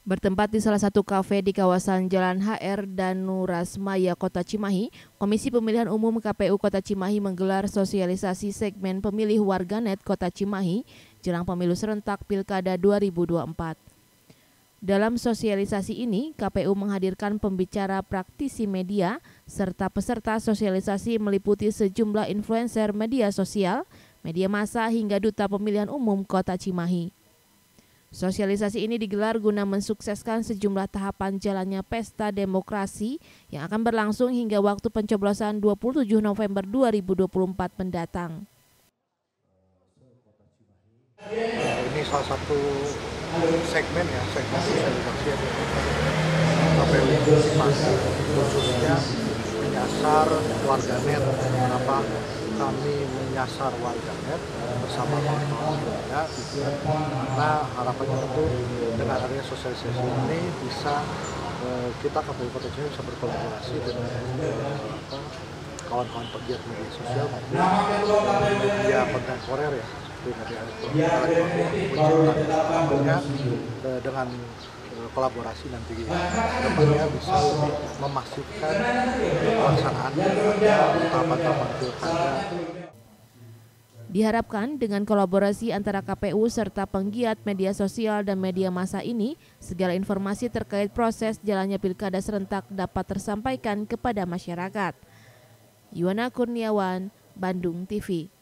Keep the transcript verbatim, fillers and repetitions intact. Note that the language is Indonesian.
Bertempat di salah satu kafe di kawasan Jalan H R Danurasmaya, Kota Cimahi, Komisi Pemilihan Umum K P U Kota Cimahi menggelar sosialisasi segmen pemilih warganet Kota Cimahi jelang pemilu serentak Pilkada dua ribu dua puluh empat. Dalam sosialisasi ini, K P U menghadirkan pembicara praktisi media serta peserta sosialisasi meliputi sejumlah influencer media sosial, media massa hingga duta pemilihan umum Kota Cimahi. Sosialisasi ini digelar guna mensukseskan sejumlah tahapan jalannya pesta demokrasi yang akan berlangsung hingga waktu pencoblosan dua puluh tujuh November dua ribu dua puluh empat mendatang. Ini salah satu segmen ya, segmen sosialisasi yang K P U Cimahi khususnya menyasar warganet. Kenapa kami menyasar warganet bersama kawan-kawan media? Karena harapannya tentu dengan adanya sosialisasi ini bisa eh, kita K P U Kota Cimahi bisa berkolaborasi dengan eh, kawan-kawan pegiat media sosial maupun media kontemporer ya. Namanya dengan kolaborasi nanti depannya bisa lebih memastikan pelaksanaan tahapan-tahapan pilkada. Diharapkan dengan kolaborasi antara K P U serta penggiat media sosial dan media massa ini, segala informasi terkait proses jalannya pilkada serentak dapat tersampaikan kepada masyarakat. Yuwana Kurniawan, Bandung T V.